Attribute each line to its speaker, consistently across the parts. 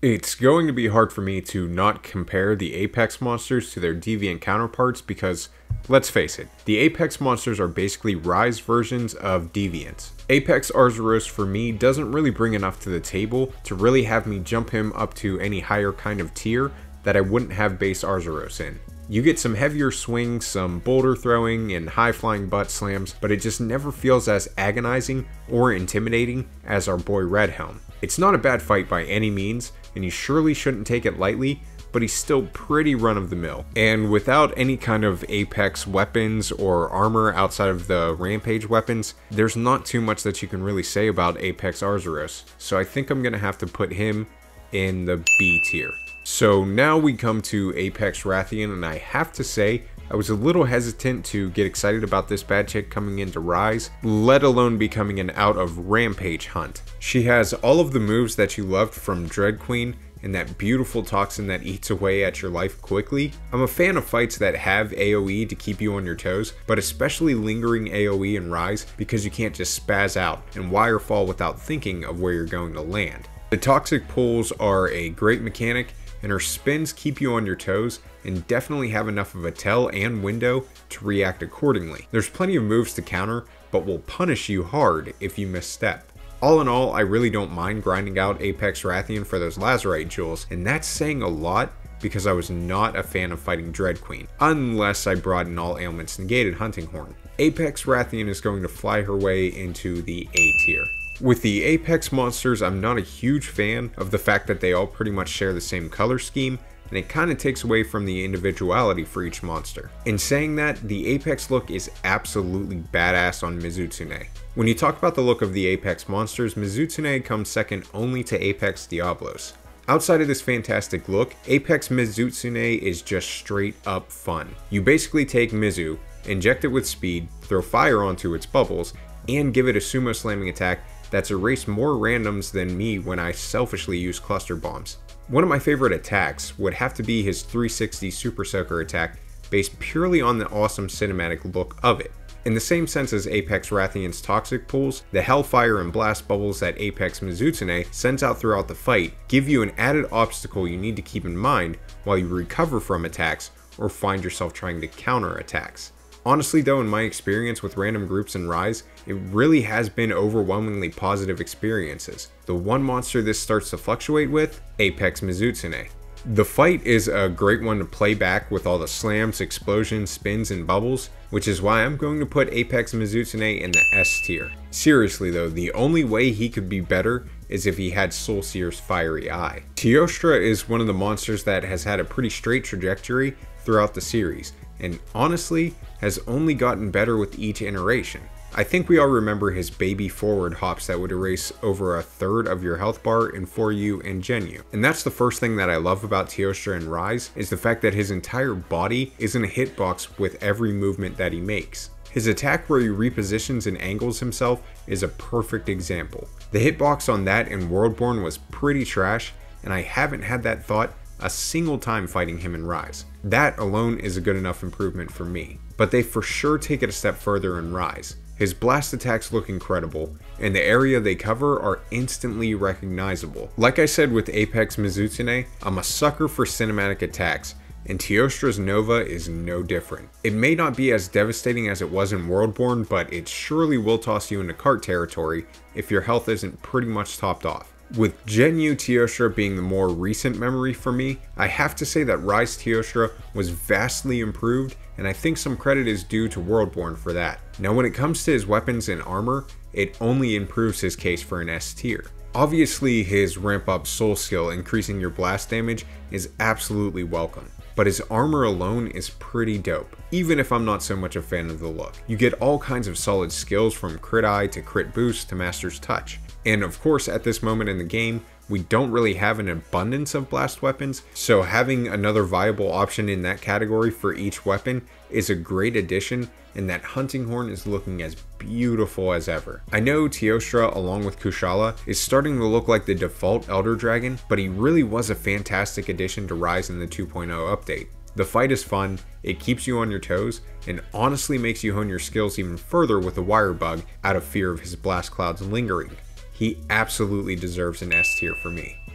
Speaker 1: It's going to be hard for me to not compare the Apex monsters to their Deviant counterparts because, let's face it, the Apex monsters are basically Rise versions of Deviants. Apex Arzuros for me doesn't really bring enough to the table to really have me jump him up to any higher kind of tier that I wouldn't have base Arzuros in. You get some heavier swings, some boulder throwing, and high flying butt slams, but it just never feels as agonizing or intimidating as our boy Redhelm. It's not a bad fight by any means, and you surely shouldn't take it lightly, but he's still pretty run-of-the-mill. And without any kind of Apex weapons or armor outside of the Rampage weapons, there's not too much that you can really say about Apex Arzuros, so I think I'm going to have to put him in the B tier. So now we come to Apex Rathian, and I have to say, I was a little hesitant to get excited about this bad chick coming into Rise, let alone becoming an out of Rampage hunt. She has all of the moves that you loved from Dread Queen, and that beautiful toxin that eats away at your life quickly. I'm a fan of fights that have AoE to keep you on your toes, but especially lingering AoE in Rise because you can't just spaz out and wirefall without thinking of where you're going to land. The toxic pulls are a great mechanic, and her spins keep you on your toes and definitely have enough of a tell and window to react accordingly. There's plenty of moves to counter, but will punish you hard if you misstep. All in all, I really don't mind grinding out Apex Rathian for those Lazurite jewels, and that's saying a lot because I was not a fan of fighting Dread Queen, unless I brought in all ailments negated Hunting Horn. Apex Rathian is going to fly her way into the A tier. With the Apex monsters, I'm not a huge fan of the fact that they all pretty much share the same color scheme, and it kind of takes away from the individuality for each monster. In saying that, the Apex look is absolutely badass on Mizutsune. When you talk about the look of the Apex monsters, Mizutsune comes second only to Apex Diablos. Outside of this fantastic look, Apex Mizutsune is just straight up fun. You basically take Mizu, inject it with speed, throw fire onto its bubbles, and give it a sumo slamming attack that's erased more randoms than me when I selfishly use cluster bombs. One of my favorite attacks would have to be his 360 Super Soaker attack, based purely on the awesome cinematic look of it. In the same sense as Apex Rathian's toxic pulls, the Hellfire and Blast bubbles that Apex Mizutsune sends out throughout the fight give you an added obstacle you need to keep in mind while you recover from attacks or find yourself trying to counter attacks. Honestly though, in my experience with random groups in Rise, it really has been overwhelmingly positive experiences. The one monster this starts to fluctuate with, Apex Mizutsune. The fight is a great one to play back with all the slams, explosions, spins, and bubbles, which is why I'm going to put Apex Mizutsune in the S tier. Seriously though, the only way he could be better is if he had Soulseer's Fiery Eye. Teostra is one of the monsters that has had a pretty straight trajectory throughout the series, and honestly has only gotten better with each iteration. I think we all remember his baby forward hops that would erase over a third of your health bar in 4U and Gen-U. And that's the first thing that I love about Teostra in Rise, is the fact that his entire body is in a hitbox with every movement that he makes. His attack where he repositions and angles himself is a perfect example. The hitbox on that in Worldborn was pretty trash, and I haven't had that thought a single time fighting him in Rise. That alone is a good enough improvement for me. But they for sure take it a step further in Rise. His blast attacks look incredible, and the area they cover are instantly recognizable. Like I said with Apex Mizutsune, I'm a sucker for cinematic attacks, and Teostra's Nova is no different. It may not be as devastating as it was in Worldborn, but it surely will toss you into cart territory if your health isn't pretty much topped off. With Gen-U Teostra being the more recent memory for me, I have to say that Rise Teostra was vastly improved, and I think some credit is due to Worldborn for that. Now when it comes to his weapons and armor, it only improves his case for an S tier. Obviously his ramp up soul skill increasing your blast damage is absolutely welcome, but his armor alone is pretty dope, even if I'm not so much a fan of the look. You get all kinds of solid skills from Crit Eye to Crit Boost to Master's Touch. And of course at this moment in the game, we don't really have an abundance of blast weapons, so having another viable option in that category for each weapon is a great addition, and that Hunting Horn is looking as beautiful as ever. I know Teostra along with Kushala is starting to look like the default Elder Dragon, but he really was a fantastic addition to Rise in the 2.0 update. The fight is fun, it keeps you on your toes, and honestly makes you hone your skills even further with the Wire Bug out of fear of his blast clouds lingering. He absolutely deserves an S tier for me.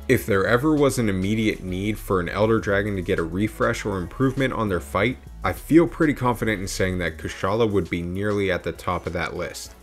Speaker 1: If there ever was an immediate need for an Elder Dragon to get a refresh or improvement on their fight, I feel pretty confident in saying that Kushala would be nearly at the top of that list.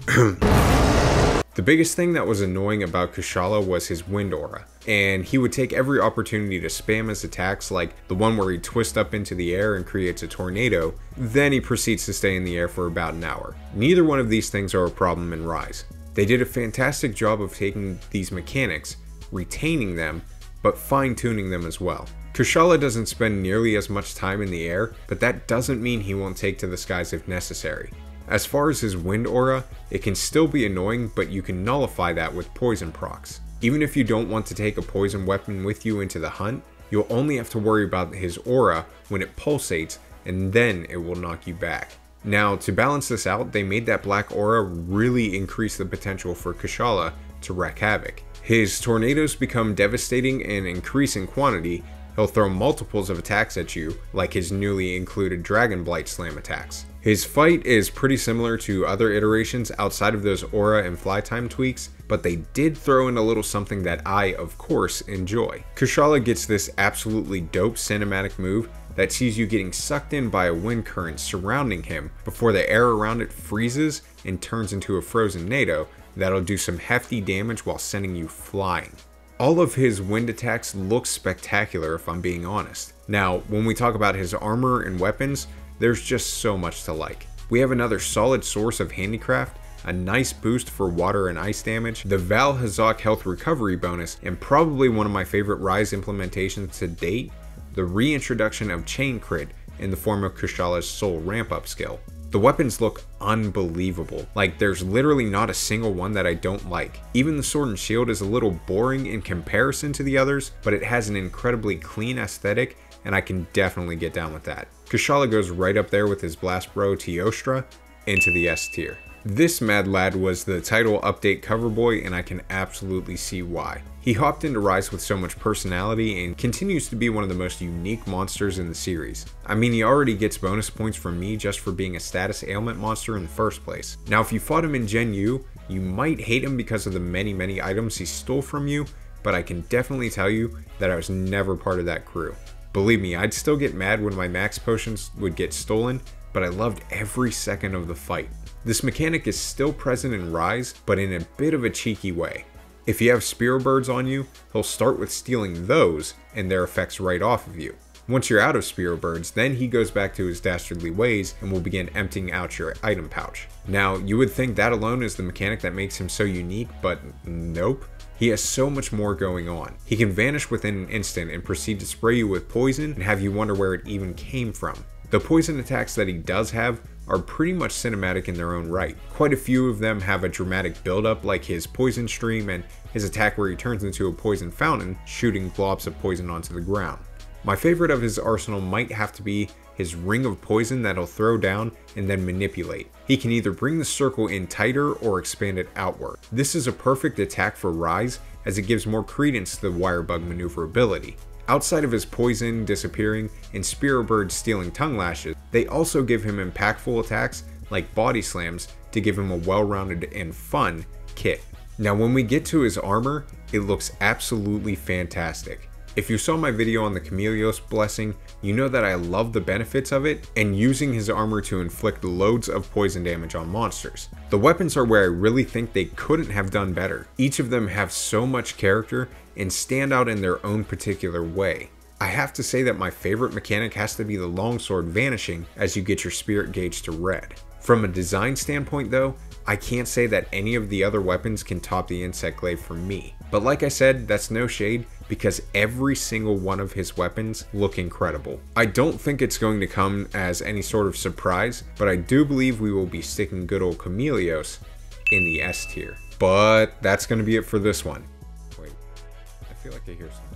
Speaker 1: The biggest thing that was annoying about Kushala was his wind aura, and he would take every opportunity to spam his attacks, like the one where he twists up into the air and creates a tornado, then he proceeds to stay in the air for about an hour. Neither one of these things are a problem in Rise. They did a fantastic job of taking these mechanics, retaining them, but fine-tuning them as well. Kushala doesn't spend nearly as much time in the air, but that doesn't mean he won't take to the skies if necessary. As far as his wind aura, it can still be annoying, but you can nullify that with poison procs. Even if you don't want to take a poison weapon with you into the hunt, you'll only have to worry about his aura when it pulsates, and then it will knock you back. Now, to balance this out, they made that black aura really increase the potential for Kushala to wreak havoc. His tornadoes become devastating and increase in quantity. He'll throw multiples of attacks at you, like his newly included Dragon Blight Slam attacks. His fight is pretty similar to other iterations outside of those aura and fly time tweaks, but they did throw in a little something that I, of course, enjoy. Kushala gets this absolutely dope cinematic move that sees you getting sucked in by a wind current surrounding him before the air around it freezes and turns into a frozen NATO that'll do some hefty damage while sending you flying. All of his wind attacks look spectacular if I'm being honest. Now, when we talk about his armor and weapons, there's just so much to like. We have another solid source of handicraft, a nice boost for water and ice damage, the Val Hazak health recovery bonus, and probably one of my favorite Rise implementations to date, the reintroduction of chain crit in the form of Kushala's soul ramp up skill. The weapons look unbelievable. Like, there's literally not a single one that I don't like. Even the sword and shield is a little boring in comparison to the others, but it has an incredibly clean aesthetic, and I can definitely get down with that. Kushala goes right up there with his blast bro Teostra into the S tier. This mad lad was the title update cover boy, and I can absolutely see why. He hopped into Rise with so much personality and continues to be one of the most unique monsters in the series. I mean, he already gets bonus points from me just for being a status ailment monster in the first place. Now, if you fought him in Gen U, you might hate him because of the many items he stole from you, but I can definitely tell you that I was never part of that crew. Believe me, I'd still get mad when my max potions would get stolen, but I loved every second of the fight. This mechanic is still present in Rise, but in a bit of a cheeky way. If you have Spear Birds on you, he'll start with stealing those and their effects right off of you. Once you're out of Spear Birds, then he goes back to his dastardly ways and will begin emptying out your item pouch. Now, you would think that alone is the mechanic that makes him so unique, but nope. He has so much more going on. He can vanish within an instant and proceed to spray you with poison and have you wonder where it even came from. The poison attacks that he does have are pretty much cinematic in their own right. Quite a few of them have a dramatic buildup, like his poison stream and his attack where he turns into a poison fountain, shooting globs of poison onto the ground. My favorite of his arsenal might have to be his ring of poison that he'll throw down and then manipulate. He can either bring the circle in tighter or expand it outward. This is a perfect attack for Rise, as it gives more credence to the Wirebug maneuverability. Outside of his poison disappearing and Spear Bird stealing tongue lashes, they also give him impactful attacks like body slams to give him a well-rounded and fun kit. Now, when we get to his armor, it looks absolutely fantastic. If you saw my video on the Chameleos Blessing, you know that I love the benefits of it and using his armor to inflict loads of poison damage on monsters. The weapons are where I really think they couldn't have done better. Each of them have so much character and stand out in their own particular way. I have to say that my favorite mechanic has to be the longsword vanishing as you get your spirit gauge to red. From a design standpoint though, I can't say that any of the other weapons can top the Insect Glaive for me. But like I said, that's no shade because every single one of his weapons look incredible. I don't think it's going to come as any sort of surprise, but I do believe we will be sticking good old Chameleos in the S tier. But that's going to be it for this one. Wait, I feel like I hear something.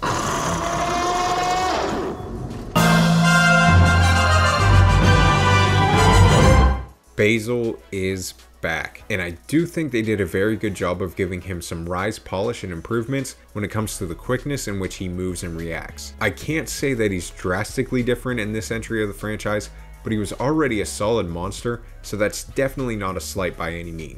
Speaker 1: Basil is back, and I do think they did a very good job of giving him some Rise polish and improvements when it comes to the quickness in which he moves and reacts. I can't say that he's drastically different in this entry of the franchise, but he was already a solid monster, so that's definitely not a slight by any means. He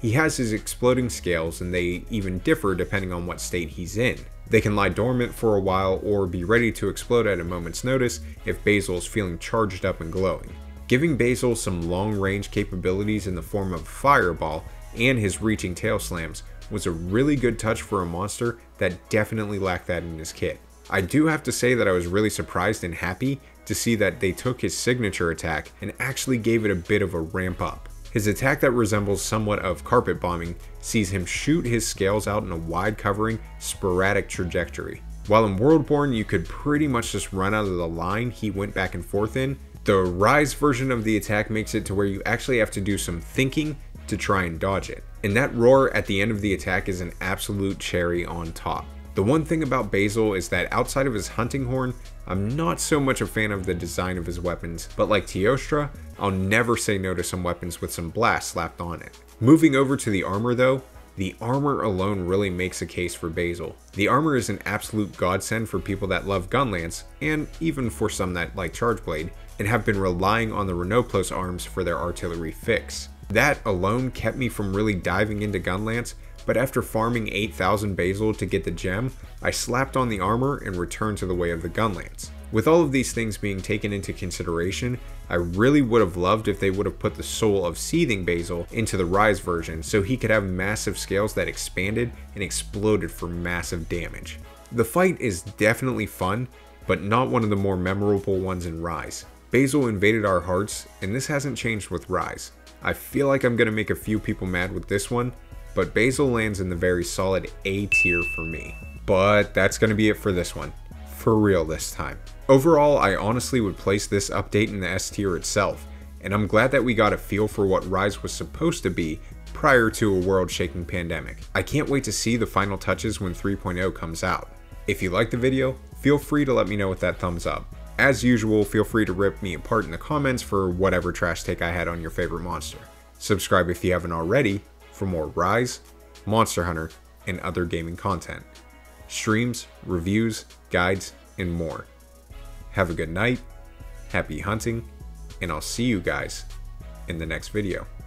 Speaker 1: He has his exploding scales, and they even differ depending on what state he's in. They can lie dormant for a while or be ready to explode at a moment's notice if Basil is feeling charged up and glowing. Giving Basil some long-range capabilities in the form of a fireball and his reaching tail slams was a really good touch for a monster that definitely lacked that in his kit. I do have to say that I was really surprised and happy to see that they took his signature attack and actually gave it a bit of a ramp up. His attack that resembles somewhat of carpet bombing sees him shoot his scales out in a wide covering, sporadic trajectory. While in Worldborn you could pretty much just run out of the line he went back and forth in, the Rise version of the attack makes it to where you actually have to do some thinking to try and dodge it. And that roar at the end of the attack is an absolute cherry on top. The one thing about Basil is that outside of his hunting horn, I'm not so much a fan of the design of his weapons, but like Teostra, I'll never say no to some weapons with some blast slapped on it. Moving over to the armor though, the armor alone really makes a case for Basil. The armor is an absolute godsend for people that love Gunlance, and even for some that like Chargeblade, and have been relying on the Renoplos arms for their artillery fix. That alone kept me from really diving into Gunlance, but after farming 8,000 Basil to get the gem, I slapped on the armor and returned to the way of the Gunlance. With all of these things being taken into consideration, I really would have loved if they would have put the soul of Seething Basil into the Rise version so he could have massive scales that expanded and exploded for massive damage. The fight is definitely fun, but not one of the more memorable ones in Rise. Basil invaded our hearts, and this hasn't changed with Rise. I feel like I'm going to make a few people mad with this one, but Basil lands in the very solid A tier for me. But that's going to be it for this one. For real this time. Overall, I honestly would place this update in the S tier itself, and I'm glad that we got a feel for what Rise was supposed to be prior to a world-shaking pandemic. I can't wait to see the final touches when 3.0 comes out. If you liked the video, feel free to let me know with that thumbs up. As usual, feel free to rip me apart in the comments for whatever trash take I had on your favorite monster. Subscribe if you haven't already for more Rise, Monster Hunter, and other gaming content. Streams, reviews, guides, and more. Have a good night, happy hunting, and I'll see you guys in the next video.